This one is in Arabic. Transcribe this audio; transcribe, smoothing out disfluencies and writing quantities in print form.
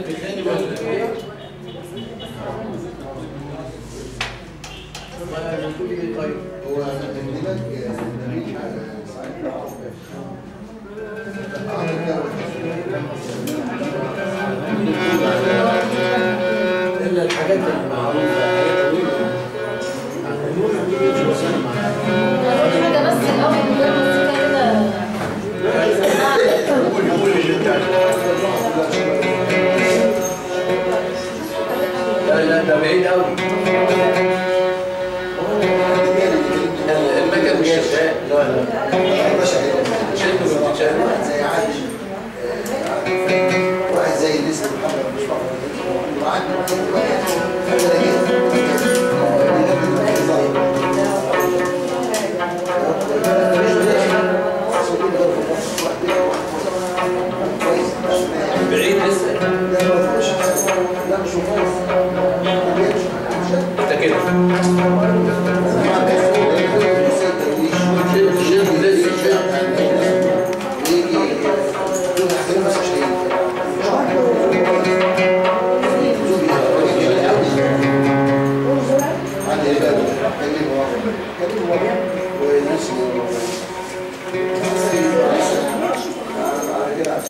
طيب هو عندك الا الحاجات المعروفه حاجه بس الاول من غير مزيكا كده قول اللي انت لا ده بعيد قوي المكان مش شغال لا شد ولا بتتشال زي عادي واحد زي الناس اللي محمد مش بعيد لسه لا مش ده كده والناس